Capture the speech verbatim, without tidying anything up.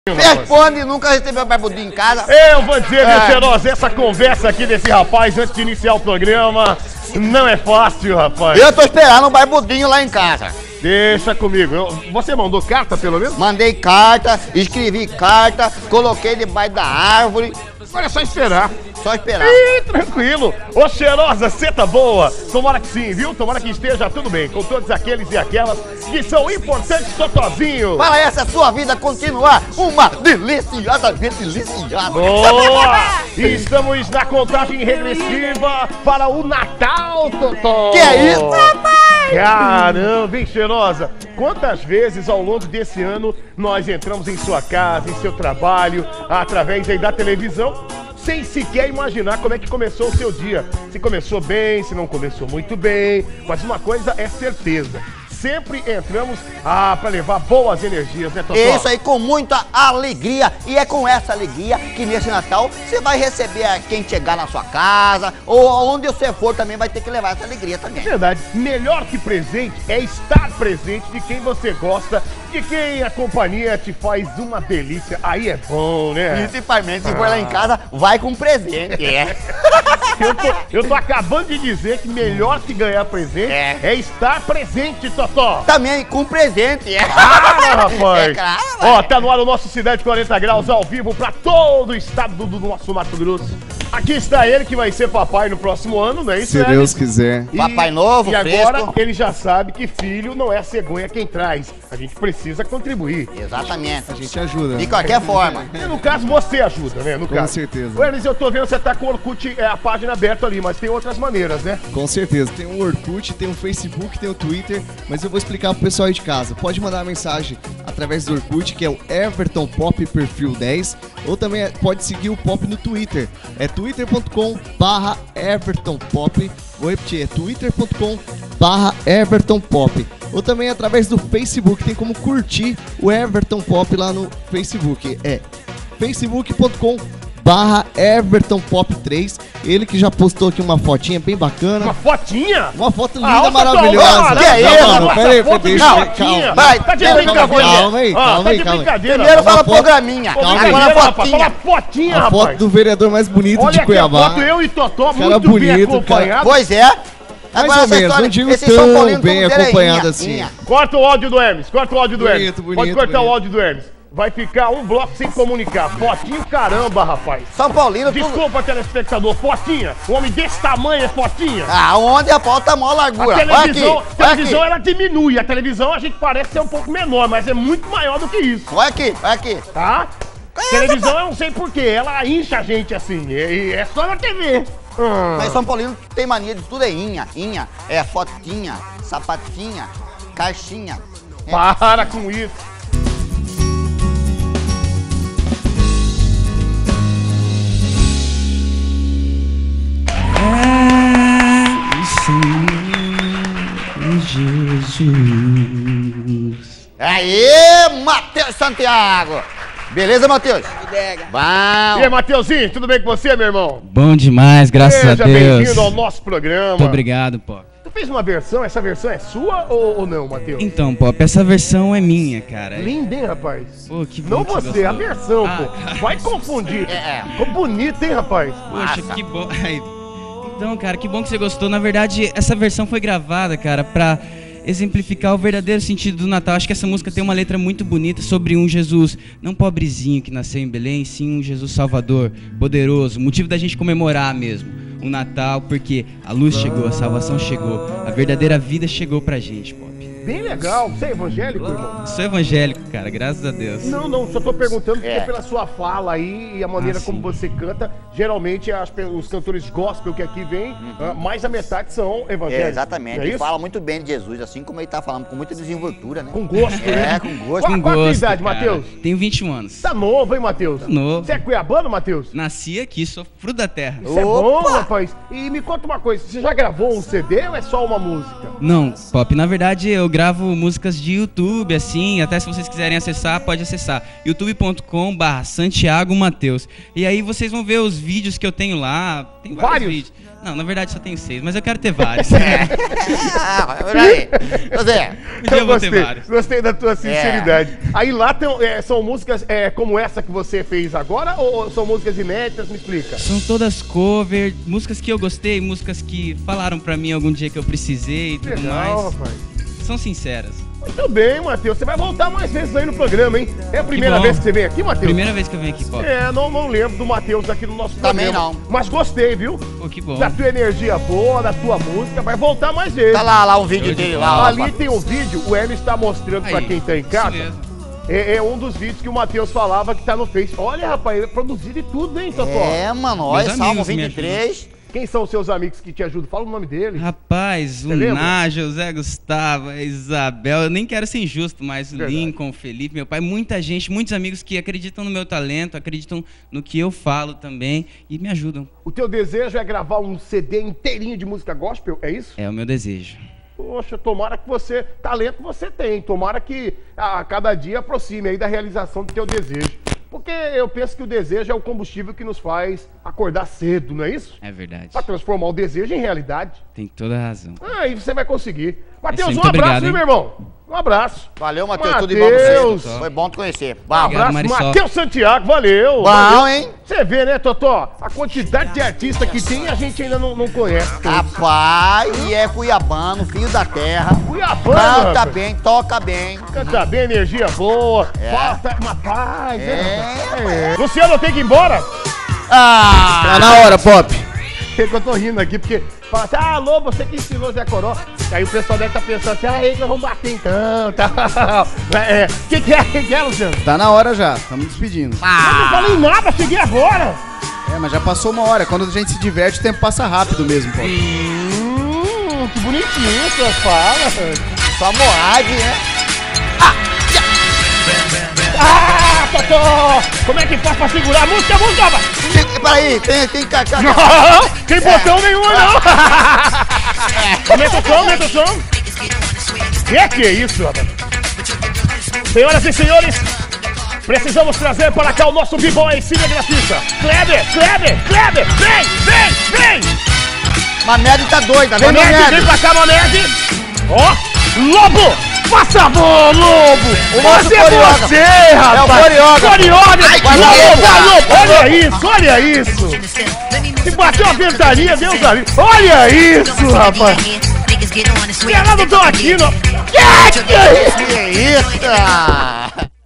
Responde, nunca recebeu barbudinho em casa. Eu vou dizer, meu Cheirosa, essa conversa aqui desse rapaz antes de iniciar o programa não é fácil, rapaz. Eu tô esperando um barbudinho lá em casa. Deixa comigo. Eu, você mandou carta, pelo menos? Mandei carta, escrevi carta, coloquei debaixo da árvore. Agora é só esperar. Só esperar. Ih, tranquilo. Ô, Cheirosa, você tá boa? Tomara que sim, viu? Tomara que esteja tudo bem com todos aqueles e aquelas que são importantes, Totozinho. Para essa sua vida continuar uma deliciosamente deliciada. Boa! E estamos na contagem regressiva para o Natal, Totó. Que é isso, papai? Caramba, hein, Cheirosa? Quantas vezes ao longo desse ano nós entramos em sua casa, em seu trabalho, através aí da televisão, sem sequer imaginar como é que começou o seu dia. Se começou bem, se não começou muito bem, mas uma coisa é certeza. Sempre entramos ah, para levar boas energias, né, Totó? Isso aí, com muita alegria. E é com essa alegria que nesse Natal você vai receber quem chegar na sua casa, ou aonde você for também vai ter que levar essa alegria também. É verdade. Melhor que presente é estar presente de quem você gosta, de quem a companhia te faz uma delícia. Aí é bom, né? Principalmente se for lá em casa, vai com presente. É. Eu tô, eu tô acabando de dizer que melhor que ganhar presente é, é estar presente, Totó. Também com presente, é. Ah, rapaz. É claro, ó, tá no ar o nosso Cidade quarenta Graus ao vivo pra todo o estado do, do nosso Mato Grosso. Aqui está ele que vai ser papai no próximo ano, não é isso, Se Hélio? Deus quiser. E, Papai novo, E agora fresco. ele já sabe que filho não é a cegonha quem traz. A gente precisa contribuir. Exatamente. A gente ajuda. De qualquer forma. E no caso, você ajuda, né? No Com caso. certeza. Ô, Elis, eu tô vendo que você tá com o Orkut, é, a página aberta ali, mas tem outras maneiras, né? Com certeza. Tem o Orkut, tem o Facebook, tem o Twitter, mas eu vou explicar pro pessoal aí de casa. Pode mandar mensagem através do Orkut, que é o Everton Pop Perfil dez, ou também pode seguir o Pop no Twitter. É twitter ponto com barra Everton Pop. Vou repetir, é twitter ponto com barra Everton Pop. Ou também através do Facebook, tem como curtir o Everton Pop lá no Facebook. É facebook ponto com barra Everton Pop três. Ele que já postou aqui uma fotinha bem bacana. Uma fotinha? Uma foto linda, Ah, maravilhosa. Que é isso? Mano, pera aí, Foto de deixa eu... fotinha. Calma, Vai, Tá de calma, brincadeira. calma aí, Ah, calma tá aí, de calma aí. brincadeira. Primeiro Uma fala foto- programinha, Pô, calma aí. agora brincadeira, a rapaz. fotinha. Fala fotinha, A rapaz. foto do vereador mais bonito Olha de aqui a Cuiabá. foto, eu e Totó, Cara muito bem bonito, cara. acompanhado. Pois é. Mais Agora ou essa menos, história, não digo esses São tão Paulinos bem tudo dele é acompanhado inha, assim. inha. Corta o áudio do Hermes, corta o áudio do Bonito, Hermes. bonito, Pode cortar bonito. o áudio do Hermes. Vai ficar um bloco sem comunicar. Fotinho, caramba, rapaz. São Paulino tudo... Desculpa, telespectador. Fotinha. Um homem desse tamanho é fotinha. Aonde a pauta mó A largura. Olha aqui, televisão, olha televisão aqui. ela diminui. A televisão a gente parece ser um pouco menor, mas é muito maior do que isso, Olha aqui, olha aqui. tá? Televisão eu não sei porquê. Ela incha a gente assim. E é só na T V. Hum. Mas São Paulino tem mania de tudo é inha, inha. É fotinha, sapatinha, caixinha. Para com isso. Jesus. Aê, Matheus Santiago. Beleza, Matheus? Bom. E aí, Mateuzinho, tudo bem com você, meu irmão? Bom demais, graças Seja a Deus. bem-vindo ao nosso programa. Muito obrigado, Pop. Tu fez uma versão, essa versão é sua ou, ou não, Matheus? Então, Pop, essa versão é minha, cara. Linda, hein, rapaz? Pô, que bom Não que você, a gostou. versão, Ah, pô. Vai confundir. É. Ficou bonito, hein, rapaz? Poxa, que bom. Ai, então, cara, que bom que você gostou. Na verdade, essa versão foi gravada, cara, pra exemplificar o verdadeiro sentido do Natal. Acho que essa música tem uma letra muito bonita sobre um Jesus, não pobrezinho que nasceu em Belém, sim um Jesus salvador, poderoso, motivo da gente comemorar mesmo o Natal, porque a luz chegou, a salvação chegou, a verdadeira vida chegou pra gente, Pop. Bem legal. Você é evangélico, irmão? Sou evangélico, cara, graças a Deus. Não, não, só tô perguntando porque É. pela sua fala aí e a maneira Ah, como sim. você canta, geralmente as pe- os cantores gospel que aqui vêm, ah, mais da metade são evangélicos. É, exatamente. Não é Ele isso? fala muito bem de Jesus, assim como ele tá falando, com muita desenvoltura, né? Com gosto, É, né? com gosto. Qual, Com qual a tua gosto, idade, cara. Matheus? Tenho vinte e um anos. Tá novo, hein, Matheus? Tá novo. Você é cuiabano, Matheus? Nasci aqui, sou fruto da terra. Isso é bom, Opa! rapaz. E me conta uma coisa, você já gravou um C D ou é só uma música? Não, Pop, na verdade eu gravo músicas de YouTube, assim, até se vocês quiserem acessar, pode acessar youtube ponto com barra Santiago Mateus. E aí vocês vão ver os vídeos que eu tenho lá. Tem vários, Vários? vídeos. Não, na verdade só tenho seis, mas eu quero ter vários. É. Ah, peraí. José, Um dia eu vou gostei, ter vários. gostei da tua sinceridade. Aí lá tem, é, são músicas é, como essa que você fez agora ou, ou são músicas inéditas? Me explica. São todas cover, músicas que eu gostei, músicas que falaram pra mim algum dia que eu precisei e tudo Legal, mais. rapaz. São sinceras. Muito bem, Matheus. Você vai voltar mais vezes aí no programa, hein? É a primeira bom. vez que você vem aqui, Matheus? Primeira vez que eu venho aqui, Pop. É, não, não lembro do Matheus aqui no nosso Também programa. não. Mas gostei, viu? Pô, que bom. Da tua energia boa, da tua música. Vai voltar mais vezes. tá lá, lá um vídeo Show de dele bola. lá, ó. Ali tem um vídeo, o Hermes está mostrando pra Aí, quem tá em isso casa. mesmo. É, é um dos vídeos que o Matheus falava que tá no Face. Olha, rapaz, ele é produzido e tudo, hein, Totó? É, mano, olha, Meus Salmo amigos me vinte e três. Quem são os seus amigos que te ajudam? Fala o nome dele. Rapaz, o lembra? Nájio, o Zé Gustavo, a Isabel, eu nem quero ser injusto, mas o Verdade. Lincoln, o Felipe, meu pai, muita gente, muitos amigos que acreditam no meu talento, acreditam no que eu falo também e me ajudam. O teu desejo é gravar um C D inteirinho de música gospel, é isso? É o meu desejo. Poxa, tomara que você, talento você tem, tomara que a cada dia aproxime aí da realização do teu desejo. Porque eu penso que o desejo é o combustível que nos faz acordar cedo, não é isso? É verdade. Pra transformar o desejo em realidade. Tem toda a razão. Aí você vai conseguir. Matheus, um muito abraço, obrigado, hein, hein? meu irmão? Um abraço. Valeu, Matheus, tudo de bom pra Matheus. você. Foi bom te conhecer. Um Bom, Obrigado, abraço, Marisol. Matheus Santiago, valeu. bom, valeu. hein? Você vê, né, Totó? A quantidade de artista que tem a gente ainda não, não conhece. Rapaz, e é cuiabano, filho da terra. Cuiabano, Canta rapaz. bem, toca bem. Canta bem, energia boa. É. Falta uma paz, É, né? rapaz? É. Luciano, eu tenho que ir embora? Ah! Tá na hora, Pop. É que eu tô rindo aqui, porque fala assim, ah, alô, você que ensinou Zé Coró. Aí o pessoal deve estar pensando assim, ah, eles vão bater então, tal. É, o que que é, que que é, Luciano? Tá na hora já, estamos despedindo. Eu não falei nada, cheguei agora. É, mas já passou uma hora. Quando a gente se diverte, o tempo passa rápido mesmo, Pop. Hum, que bonitinho suas falas. Só Moab, né? Ah, Totó! Como é que faz pra segurar a música? A música, rapaz! Tem- Peraí, tem, tem que... Tem botão nenhum, não! Aumenta o som, aumenta o som! Que que é isso, rapaz? Senhoras e senhores, precisamos trazer para cá o nosso b-boy cinegrafista. Kleber, Kleber, Kleber, vem, vem, vem! Mamed tá doida, vem, Mamed, vem Mamed. pra cá, Mamed! Ó, Lobo! Faça a boa, Lobo! O nosso Você é coreógrafo. você, É o rapaz! coreógrafo. Coreógrafo! Ai, que Lobo, medo. vai, Lobo! Olha isso, olha isso! Se bateu a ventania, Deus amigos! Olha isso, rapaz! Os caras não estão aqui, não! Que que é isso? Que isso?